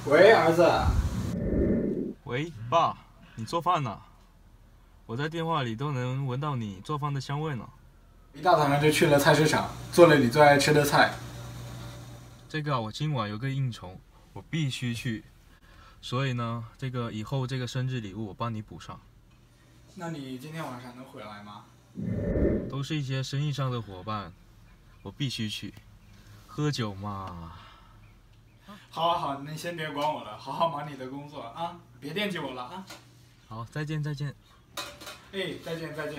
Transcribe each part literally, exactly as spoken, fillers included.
喂，儿子。 喂，爸，你做饭呢？我在电话里都能闻到你做饭的香味呢。 一大早上就去了菜市场，做了你最爱吃的菜。 这个我今晚有个应酬，我必须去。所以呢，这个以后这个生日礼物我帮你补上。 那你今天晚上能回来吗？ 都是一些生意上的伙伴，我必须去。喝酒嘛。 好好好，你先别管我了，好好忙你的工作啊，别惦记我了啊。 好，再见再见。 哎，再见再见。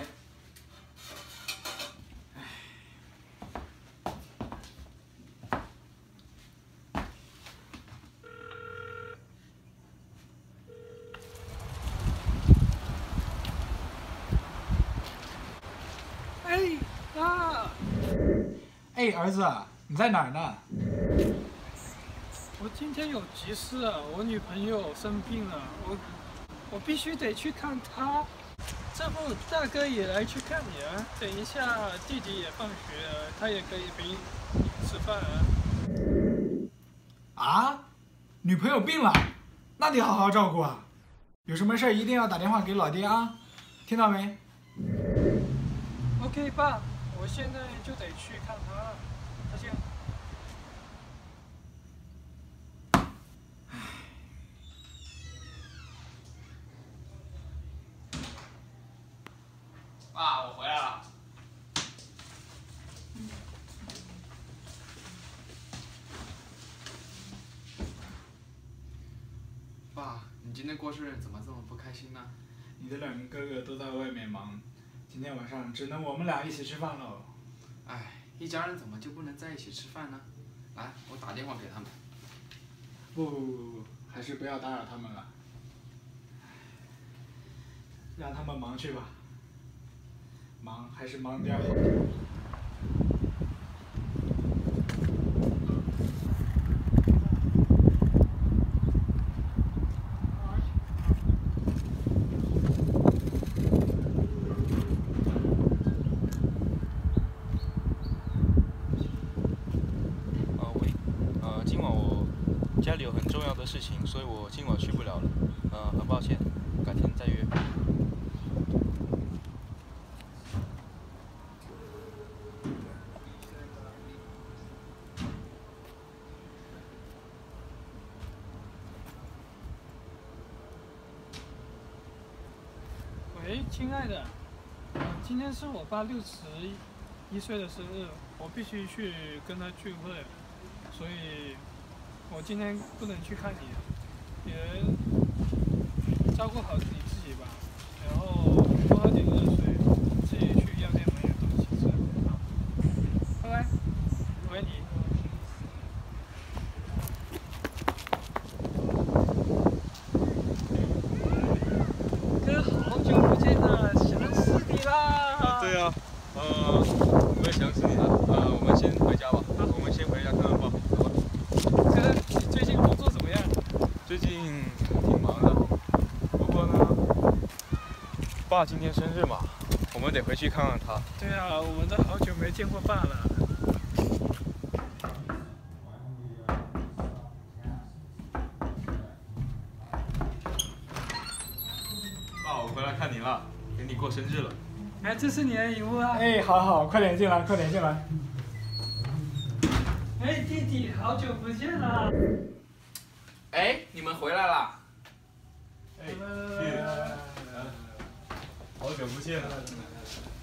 哎啊！ 哎，儿子，你在哪儿呢？ 我今天有急事啊，我女朋友生病了，我我必须得去看她。这不，大哥也来去看你啊。等一下，弟弟也放学了，他也可以陪你吃饭啊。 啊？女朋友病了，那得好好照顾啊。有什么事儿一定要打电话给老爹啊，听到没 ？OK， 爸，我现在就得去看她了，再见。 爸，我回来了。爸，你今天过生日怎么这么不开心呢？ 你的两个哥哥都在外面忙，今天晚上只能我们俩一起吃饭喽。 哎，一家人怎么就不能在一起吃饭呢？来，我打电话给他们。 不不不不，还是不要打扰他们了，让他们忙去吧。忙还是忙点好。 呃喂，呃，今晚我家里有很重要的事情，所以我今晚去不了了。呃，很抱歉，改天再约。 喂，亲爱的，呃，今天是我爸六十一岁的生日，我必须去跟他聚会，所以我今天不能去看你，也照顾好你自己吧，然后多喝点热水，自己去药店买点东西吃，好，拜拜，我爱你。哥，好久不见了，想死你啦！ 对啊，呃，我也想死你了。呃，我们先回家吧。我们先回家看看爸，走吧。 哥，你最近工作怎么样？ 最近挺忙的，不过呢，爸今天生日嘛，我们得回去看看他。 对啊，我们都好久没见过爸了。 爸，我回来看你了，给你过生日了。 哎，这是你的礼物啊！ 哎，好好，快点进来，快点进来。 哎，弟弟，好久不见了！ 哎，你们回来啦？ 哎，弟弟，好久不见了。